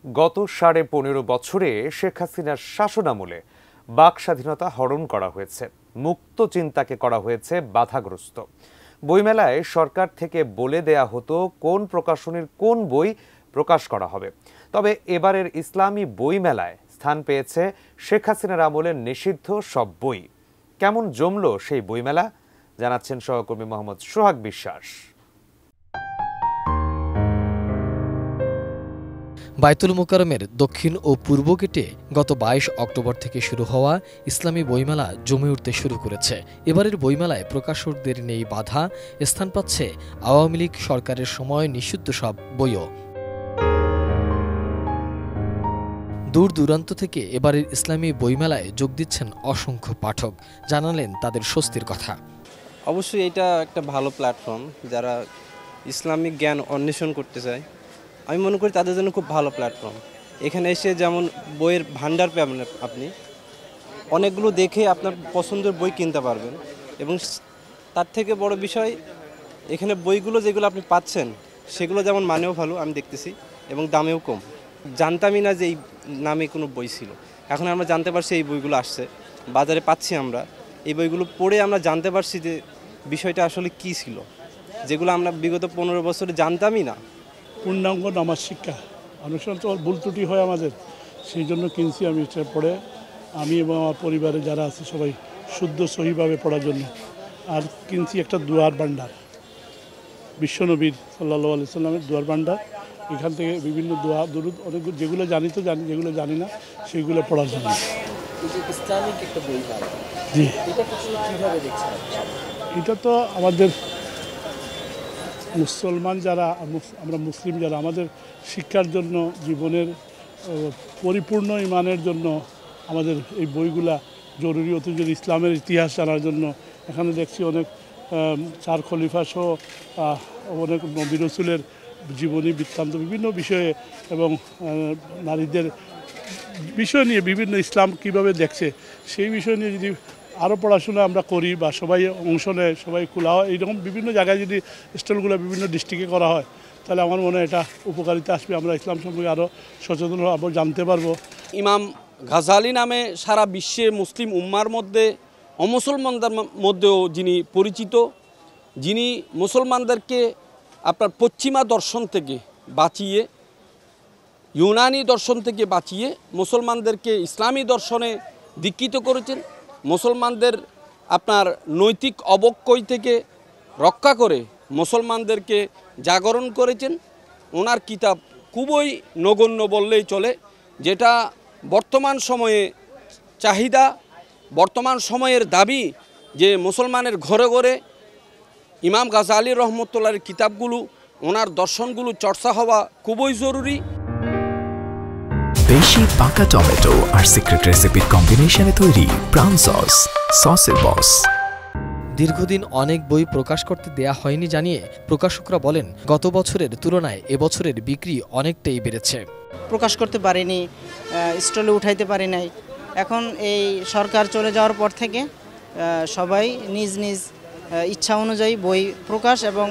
গত ১৫.৫ বছরে শেখ হাসিনার শাসনামলে বাক স্বাধীনতা হরণ করা হয়েছে, মুক্ত চিন্তাকে করা হয়েছে বাধাগ্রস্ত। বইমেলায় সরকার থেকে বলে দেয়া হতো কোন প্রকাশনীর কোন বই প্রকাশ করা হবে। তবে এবারের ইসলামী বইমেলায় স্থান পেয়েছে শেখ হাসিনার আমলের নিষিদ্ধ সব বই। কেমন জমল সেই বইমেলা, জানাচ্ছেন সহকর্মী মোহাম্মদ সোহাগ বিশ্বাস। বায়তুল মোকাররমের দক্ষিণ ও পূর্ব গেটে গত ২২ অক্টোবর থেকে শুরু হওয়া ইসলামী বইমেলা জমে উঠতে শুরু করেছে। এবারের বইমেলায় প্রকাশকদের নেই বাধা, স্থান পাচ্ছে আওয়ামী লীগ সরকারের সময় নিষিদ্ধ সব বইও। দূর দূরান্ত থেকে এবারের ইসলামী বইমেলায় যোগ দিচ্ছেন অসংখ্য পাঠক, জানালেন তাদের স্বস্তির কথা। অবশ্যই এটা একটা ভালো প্ল্যাটফর্ম, যারা ইসলামিক জ্ঞান অন্বেষণ করতে চায় আমি মনে করি তাদের জন্য খুব ভালো প্ল্যাটফর্ম। এখানে এসে যেমন বইয়ের ভান্ডার পাবেন, আপনি অনেকগুলো দেখে আপনার পছন্দের বই কিনতে পারবেন, এবং তার থেকে বড় বিষয় এখানে বইগুলো যেগুলো আপনি পাচ্ছেন সেগুলো যেমন মানেও ভালো আমি দেখতেছি, এবং দামেও কম। জানতামই না যে এই নামে কোনো বই ছিল, এখন আমরা জানতে পারছি এই বইগুলো আসছে, বাজারে পাচ্ছি। আমরা এই বইগুলো পড়ে আমরা জানতে পারছি যে বিষয়টা আসলে কী ছিল, যেগুলো আমরা বিগত ১৫ বছরে জানতামই না। পূর্ণাঙ্গ নামাজ শিক্ষা অনুসরণ তো ভুল ত্রুটি হয় আমাদের, সেই জন্য কিনছি আমি। এটা পড়ে আমি এবং আমার পরিবারে যারা আছে সবাই শুদ্ধ সহিভাবে পড়ার জন্য। আর কিনছি একটা দুয়ার ভান্ডার, বিশ্বনবীর সাল্লাল্লাহু আলাইহি সাল্লামের দুয়ার ভান্ডার। এখান থেকে বিভিন্ন দোয়া দরুদ অনেক, যেগুলো জানি তো জানি, যেগুলো জানি না সেগুলো পড়ার জন্য। জি, এটা তো আমাদের মুসলমান যারা, আমরা মুসলিম যারা, আমাদের শিক্ষার জন্য, জীবনের পরিপূর্ণ ইমানের জন্য আমাদের এই বইগুলা জরুরি। অথচ ইসলামের ইতিহাস জানার জন্য এখানে দেখছি অনেক ৪ খলিফা সহ অনেক নবী রাসূলের জীবনী বৃত্তান্ত বিভিন্ন বিষয়ে, এবং নারীদের বিষয় নিয়ে বিভিন্ন ইসলাম কিভাবে দেখছে সেই বিষয় নিয়ে যদি আরও পড়াশোনা আমরা করি বা সবাই অংশ নেয়, সবাই খোলা হয়, এইরকম বিভিন্ন জায়গায় যদি স্টলগুলো বিভিন্ন ডিস্ট্রিক্টে করা হয় তাহলে আমার মনে হয় এটা উপকারিতা আসবে। আমরা ইসলাম সম্পর্কে আরও সচেতন হব, জানতে পারবো। ইমাম গাজালি নামে সারা বিশ্বে মুসলিম উম্মার মধ্যে, অমুসলমানদের মধ্যেও যিনি পরিচিত, যিনি মুসলমানদেরকে আপনার পশ্চিমা দর্শন থেকে বাঁচিয়ে, ইউনানি দর্শন থেকে বাঁচিয়ে মুসলমানদেরকে ইসলামী দর্শনে দীক্ষিত করেছেন, মুসলমানদের আপনার নৈতিক অবক্ষয় থেকে রক্ষা করে মুসলমানদেরকে জাগরণ করেছেন। ওনার কিতাব খুবই নগণ্য বললেই চলে, যেটা বর্তমান সময়ে চাহিদা, বর্তমান সময়ের দাবি যে মুসলমানের ঘরে ঘরে ইমাম গাজালি রহমতুল্লাহর কিতাবগুলো, ওনার দর্শনগুলো চর্চা হওয়া খুবই জরুরি। দেশি পাকা টমেটো আর সিক্রেট রেসিপির কম্বিনেশনে তৈরি প্রাণ সস, সসের বস। দীর্ঘদিন অনেক বই প্রকাশ করতে দেয়া হয়নি জানিয়ে প্রকাশকরা বলেন, গত বছরের তুলনায় এবছরের বিক্রি অনেকটাই বেড়েছে। প্রকাশ করতে পারিনি, স্টলে উঠাইতে পারি নাই। এখন এই সরকার চলে যাওয়ার পর থেকে সবাই নিজ নিজ ইচ্ছা অনুযায়ী বই প্রকাশ এবং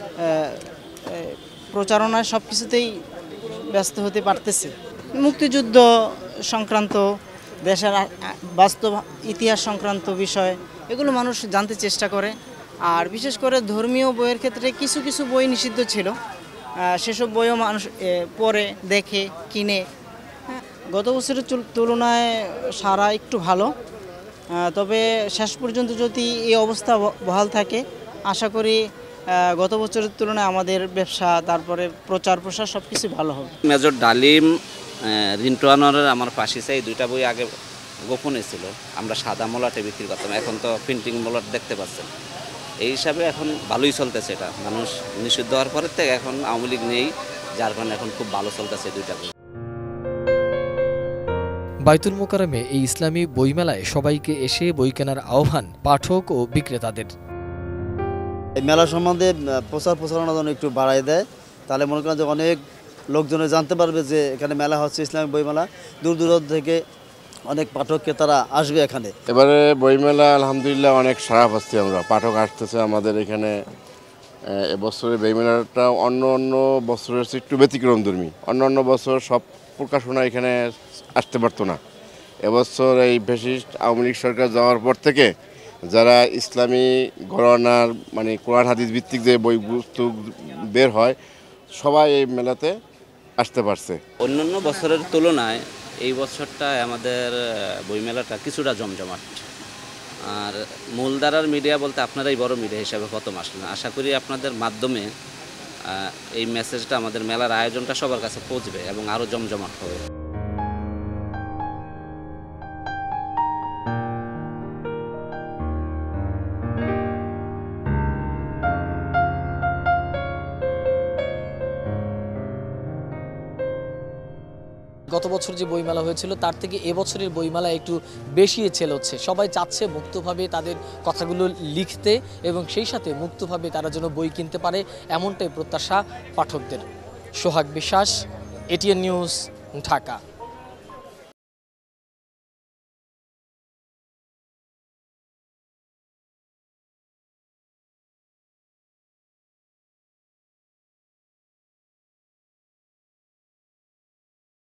প্রচারণায় সব কিছুতেই ব্যস্ত হতে পারতেছে। মুক্তিযুদ্ধ সংক্রান্ত, দেশের বাস্তব ইতিহাস সংক্রান্ত বিষয়, এগুলো মানুষ জানতে চেষ্টা করে। আর বিশেষ করে ধর্মীয় বইয়ের ক্ষেত্রে কিছু কিছু বই নিষিদ্ধ ছিল, সেসব বইও মানুষ পড়ে, দেখে, কিনে। গত বছরের তুলনায় সারা একটু ভালো, তবে শেষ পর্যন্ত যদি এই অবস্থা বহাল থাকে আশা করি গত বছরের তুলনায় আমাদের ব্যবসা, তারপরে প্রচার প্রসার সব কিছু ভালো হবে। মেজর ডালিম, রিন্টু আনোয়ারের আমার পাশে চাই, দুইটা বই আগে গোপনে ছিল, আমরা সাদা মলাটে বিক্রি করতাম, এখন তো প্রিন্টিং মলাট দেখতে পাচ্ছেন। এই হিসাবে এখন ভালোই চলতেছে। এটা মানুষ নিষিদ্ধ হওয়ার পরের থেকে এখন আওয়ামী লীগ নেই, যার কারণে এখন খুব ভালো চলতেছে দুইটা বই। বায়তুল মোকাররমে এই ইসলামী বইমেলায় সবাইকে এসে বই কেনার আহ্বান পাঠক ও বিক্রেতাদের। এই মেলা সম্বন্ধে প্রচারণা যেন একটু বাড়াই দেয়, তাহলে মনে করেন যে অনেক লোকজনে জানতে পারবে যে এখানে মেলা হচ্ছে, ইসলামী বইমেলা। দূর দূরান্ত থেকে অনেক পাঠক ক্রেতারা আসবে এখানে। এবারে বইমেলা আলহামদুলিল্লাহ অনেক সাড়া পাচ্ছি আমরা, পাঠক আসতেছে আমাদের এখানে। এবছরের বইমেলাটা অন্য বছরের একটু ব্যতিক্রমধর্মী। অন্য বছর সব প্রকাশনা এখানে আসতে পারতো না। এবছর এই ফ্যাসিস্ট আওয়ামী লীগ সরকার যাওয়ার পর থেকে যারা ইসলামী ঘরানার মানে কোরআন হাদিস ভিত্তিক যে বই পুস্তক বের হয় সবাই এই মেলাতে আসতে পারছে। অন্যান্য বছরের তুলনায় এই বছরটায় আমাদের বইমেলাটা কিছুটা জমজমাট। আর মূলধারার মিডিয়া বলতে আপনারাই বড় মিডিয়া হিসাবে প্রথম আসলেন। আশা করি আপনাদের মাধ্যমে এই মেসেজটা আমাদের মেলার আয়োজনটা সবার কাছে পৌঁছবে এবং আরও জমজমাট হবে। গত বছর যে বইমেলা হয়েছিল তার থেকে এবছরের বইমেলা একটু বেশি ছেল হচ্ছে। সবাই চাচ্ছে মুক্তভাবে তাদের কথাগুলো লিখতে এবং সেই সাথে মুক্তভাবে তারা যেন বই কিনতে পারে, এমনটাই প্রত্যাশা পাঠকদের। সোহাগ বিশ্বাস, ATN নিউজ, ঢাকা।